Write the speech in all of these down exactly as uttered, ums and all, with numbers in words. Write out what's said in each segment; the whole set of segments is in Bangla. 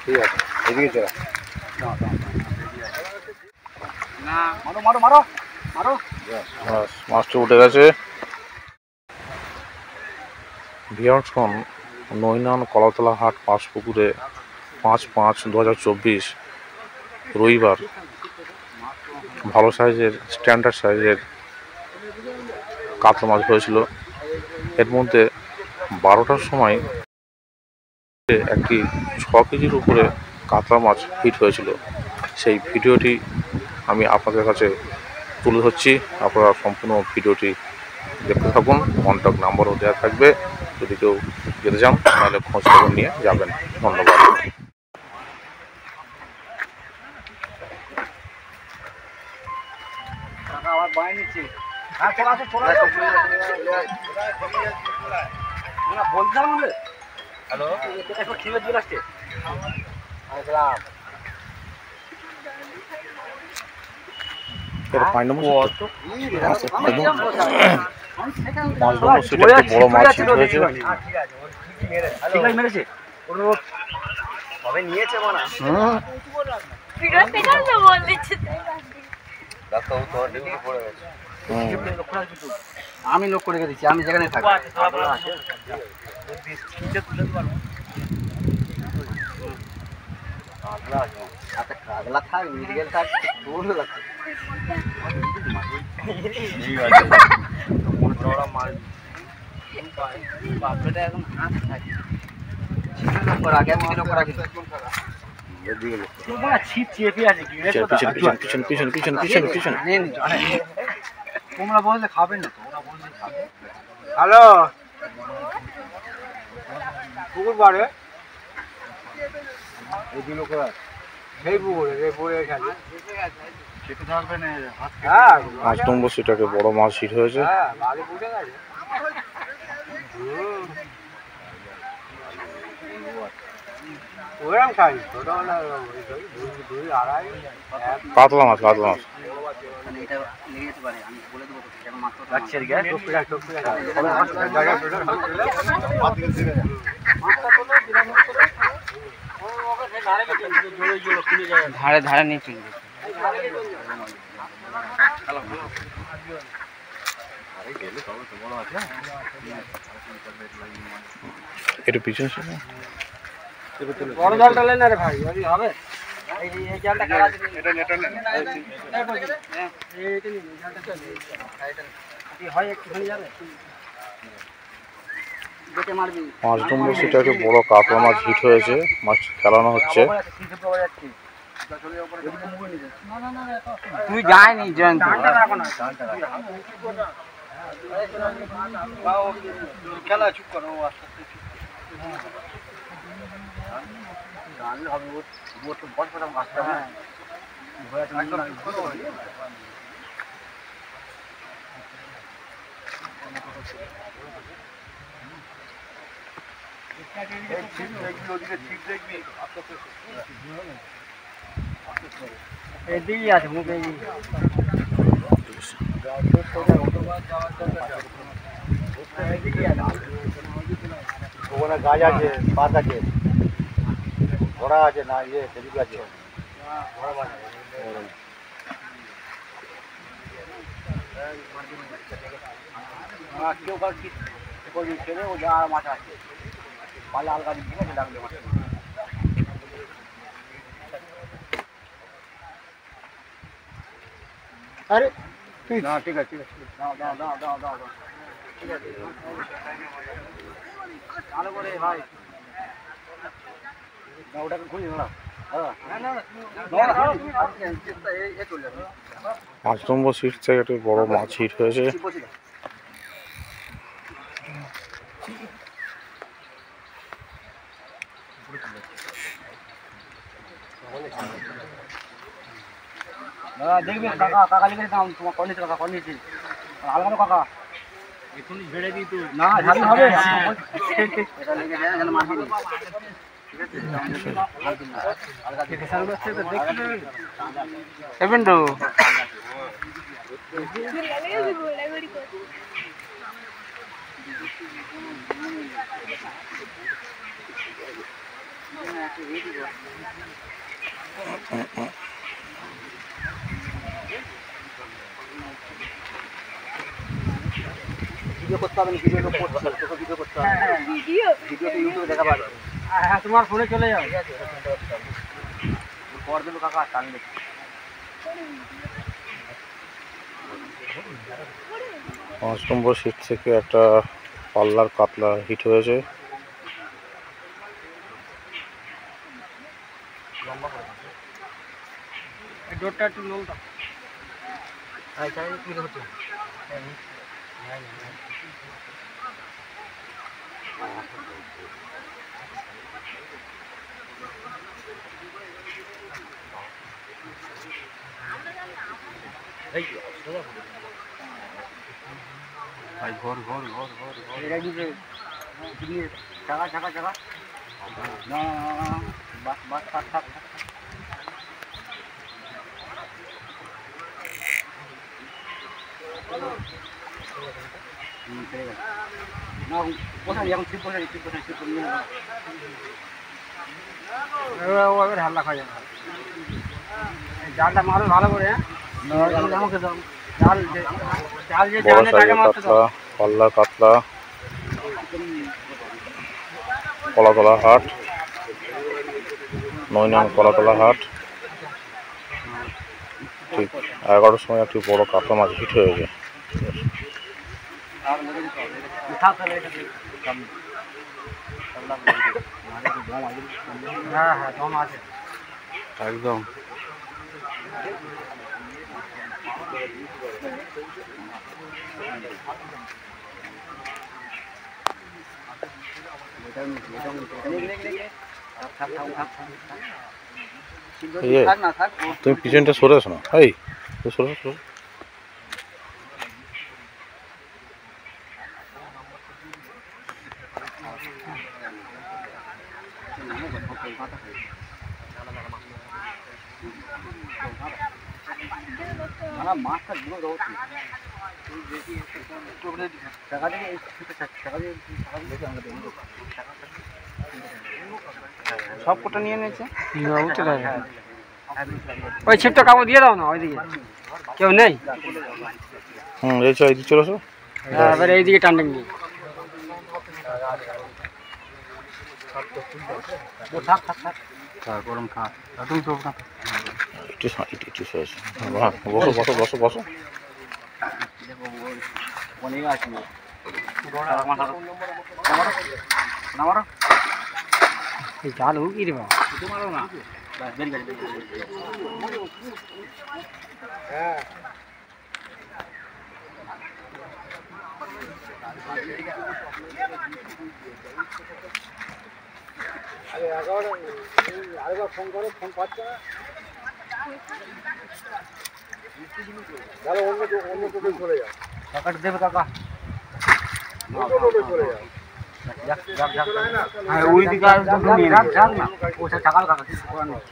ঠিক আছে, এদিকে চলো। মারো মারো মারো মারো। মাছটা উঠে গেছে। ভিয়ার্সগণ, নৈনান কলাতলা হাট পাঁচপুকুরে পাঁচ পাঁচ দু হাজার চব্বিশ রবিবার ভালো সাইজের স্ট্যান্ডার্ড সাইজের কাতলা মাছ হয়েছিল। এর মধ্যে বারোটার সময় একটি ছ কেজির উপরে কাতলা মাছ হিট হয়েছিল। সেই ভিডিওটি আমি আপনাদের কাছে তুলে ধরছি। আপনারা সম্পূর্ণ ভিডিওটি দেখতে থাকুন। কন্ট্যাক্ট নাম্বারও দেওয়া থাকবে, যদি কেউ যেতে চান তাহলে খোঁজ খবর নিয়ে যাবেন। ধন্যবাদ। হ্যালো, খেলে চলে আসছে। বড় মাছ হয়েছে। মেরেছে নিয়েছে মনে আমি লোক করে দিচ্ছি, আমি যেখানে থাকি কাগলা থাক মিডিকেল থাক আগে আমি তোমরা বললে খাবেন না। হ্যালো, পুকুর পাড়ে সেই পুকুরে পুকুরে খেলে পাঁচ নম্বর সিটাকে বড় মাছ হিট হয়েছে। কাতলা মাছ, কাতলা মাছ ধারে ধারে নিয়ে চলবে। একটু পিছনে বড় জালটা লেন না রে ভাই, হবে এই এই জালটা কাটা দিন। এটা নেটা নেন এইটা নিন, জালটা চলে এই হয় একটু হয়ে যাবে দেখে মারবি। পাঁচ নম্বর সিটাকে বড় কাতলা মাছ হিট হয়েছে। মাছ খেলানো হচ্ছে। তুই যায়নি জয়ন্ত খেলা চুপ করো আস্তে আস্তে হবে। ও তো বড় বড় মাছ না ভয় তো একদম ছোট হয়। এই ছিপ দেখবি, ওদিকে ছিপ দেখবি আস্তে আস্তে এদিকে আছে মুখে ওখানে গাছ আছে, পাত আছে, ঘোড়া আছে না ইয়ে সেদিকে আছে কেউ কার কি ছেড়ে ও যা আর মাছ আছে পালে আলগা দিচ্ছি না লাগলে মাছ। আরে না ঠিক আছে ঠিক আছে দাও দাও দাও দাও দাও দাও ঠিক আছে ভালো করে ভাই না ওটাকে খুলি না। পাঁচ নম্বর সিট থেকে একটা বড় মাছ হিট হয়েছে। দেখবেন কাকা কাকা লিখে দাম তোমার কর্নিস কাকা কর্নিস আলগানো কাকা এখন ঝেড়ে দিই তো না ঝাড়ি হবে এটা লিখে দেন যেন মাছ দিই। ঠিক আছে আলগা দিতে সারা বছর তো দেখতে এবেন তো ভিডিও করতে হবে না, ভিডিও লোক করতে হবে, তোকে ভিডিও করতে হবে। ভিডিও ভিডিওতে ইউটিউবে দেখা পাবে। হ্যাঁ তোমার ফোনে চলে যাও। ঠিক আছে পর দিন কাকা টানলে পাঁচ নম্বর সিট থেকে একটা পাল্লার কাতলা হিট হয়েছে। ডোরটা একটু নোল দাও। আচ্ছা কি হচ্ছে? এই ভাই ঘর ঘর ঘর ঘর ঘর এটা কি যে দিয়ে চাকা চাকা চাকা না বাস বাস থাক থাক হুম ঠিক আছে না কোথায় এখন ঠিক কোথায় ঠিক কোথায় ঠিক নিয়ে না ও আবার হাল্লা খায় না জালটা মারো ভালো করে হ্যাঁ আমাকে দাও জাল জাল যে জানে তাকে মারতে দাও পাল্লা কাতলা কলাতলা হাট নয় নং কলাতলা হাট ঠিক এগারোটার সময় একটি বড় কাতলা মাছ হিট হয়েছে। হ্যাঁ হ্যাঁ দম আছে একদম তুমি পিছনটা সরে আসো না এই সরে সরে মাছটা গুলো দাও টাকা দিয়ে টাকা দিয়ে সব কোটা নিয়ে নিয়েছে ওই ছিপটা কাগজ দিয়ে দাও না ওইদিকে কেউ নেই। হুম এই চল এইদিকে চলে আসো হ্যাঁ এবার এইদিকে টানটেন নিয়ে থাক থাক থাক গরম থাক তুমি তো একটু একটু একটু সরে আসো বসো বসো বসো বসো অনেক আছে নামারো এই জাল হুকি রে বাবা মারো না বেরি বেরি হ্যাঁ আরে এগারো আরেকবার ফোন করো ফোন পাচ্ছে না অন্য অন্য টোটো চলে যাও টাকাটা দেবে কাকা চলে যাও ওই দিকে রাখ রাখ না ওটা টাকা কাকা কিছু করার নেই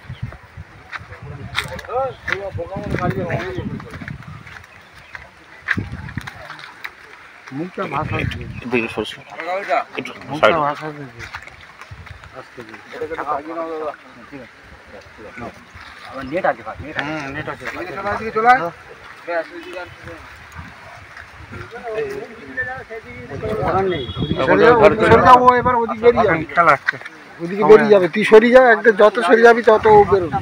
মুখটা ভাষা দিকে সরছে একটু মুখটা ভাষা আবার নেট আছে হ্যাঁ নেট আছে চলে আয় ওদিকে বেরিয়ে যাবে তুই সরিয়ে যা একটা যত সরিয়ে যাবি তত ও বেরোবে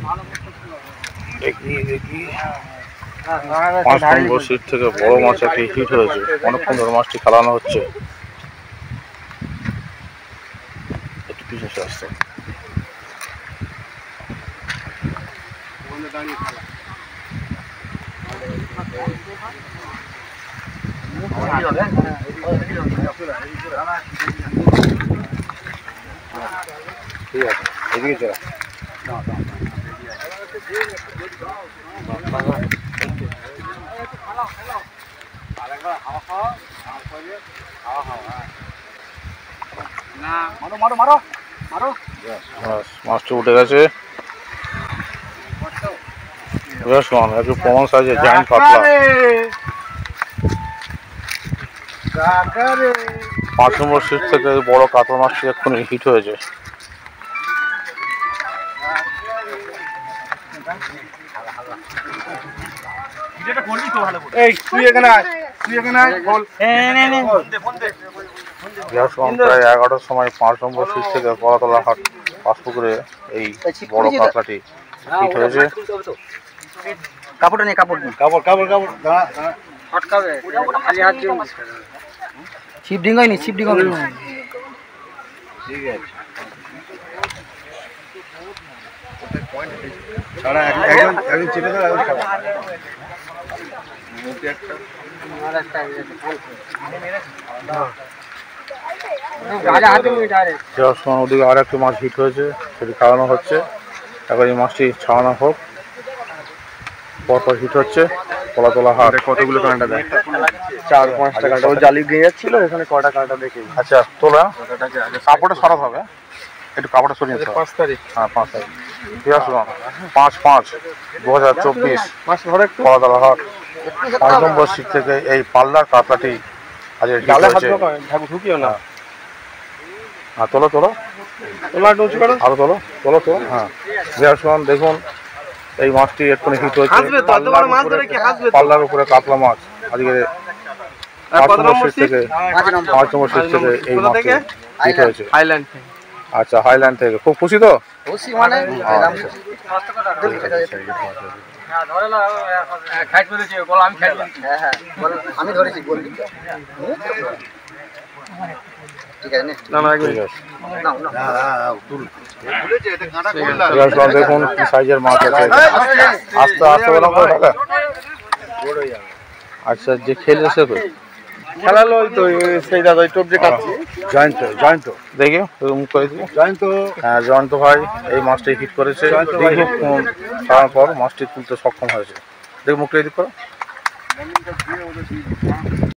পাঁচ নম্বর সিট থেকে বড় মাছ একটি হিট হয়েছে অনেকক্ষণ ধরে মাছটি খেলানো হচ্ছে একটু পিছনে আসতে ঠিক আছে এদিকে চলো মারো মারো মারো মারো মাছটা উঠে গেছে বেশ মান একটু প্রমাণ সাইজে জায়ান্ট কাতলা পাঁচ নম্বর সিট থেকে বড় কাতলা মাছটি এক্ষুনি হিট হয়েছে এই তুই এখানে আয়, তুই এখানে আয়, বল। প্রায় এগারোটার সময় পাঁচ নম্বর সিট থেকে কলাতলা হাট পাঁচপুকুরে এই বড় কাতলাটি হিট হয়েছে। কাপড়টা নিয়ে কাপড় নিয়ে কাপড় কাপড় কাপড় দাঁড়া দাঁড়া ফটকাবে খালি হাত দিয়ে ছিপ ডিং হয়নি ছিপ ডিং হবে ঠিক আছে ছাড়া একজন একজন চেপে দাও একজন ছাড়া মুখে একটা আর একটা গাড়ি হাতে নিয়ে ডাইরেক্ট যাওয়ার সময় ওদিকে আর একটি মাছ হিট হয়েছে, সেটি খাওয়ানো হচ্ছে। এখন এই মাছটি ছাড়ানো হোক। পরপর হিট হচ্ছে কলাতলা হাট। কতগুলো কাঁটা দেয় চার পাঁচটা কাঁটা ও জালি দিয়ে যাচ্ছিল এখানে কটা কাঁটা দেখে আচ্ছা তোলা কাপড়টা সরাতে হবে, একটু কাপড়টা সরিয়ে নিতে হবে। পাঁচ তারিখ হ্যাঁ পাঁচ তারিখ ঠিক আছে। পাঁচ পাঁচ দু হাজার চব্বিশ কলাতলা হাট পাঁচ নম্বর সিট থেকে এই পাল্লার কাতলাটি আজকে হিট হয়েছে। ঢুকিও না হ্যাঁ তোলো তোলো আরো তোলো তোলো তোলো হ্যাঁ বিহার দেখুন এই মাছটি এক্ষুনি হিট হয়েছে। পাল্লার উপরে কাতলা মাছ আজকে পাঁচ নম্বর সিট থেকে পাঁচ নম্বর সিট থেকে এই মাছটি হিট হয়েছে। আচ্ছা হাইল্যান্ড থেকে খুব খুশি তো আমি ধরেছি ঠিক আছে না না ঠিক আছে দেখুন কি সাইজের মাছ আছে। আস্তে আস্তে বলা করে দাদা। আচ্ছা যে খেলেছে তো খেলালো ওই তো সেই দাদা ওই টোপ যে কাটছে জয়ন্ত জয়ন্ত দেখে মুখ করে দিই জয়ন্ত হ্যাঁ জয়ন্ত ভাই এই মাছটি হিট করেছে। দীর্ঘক্ষণ ছাড়ার পর মাছটি তুলতে সক্ষম হয়েছে। দেখে মুখ করে দিক করো।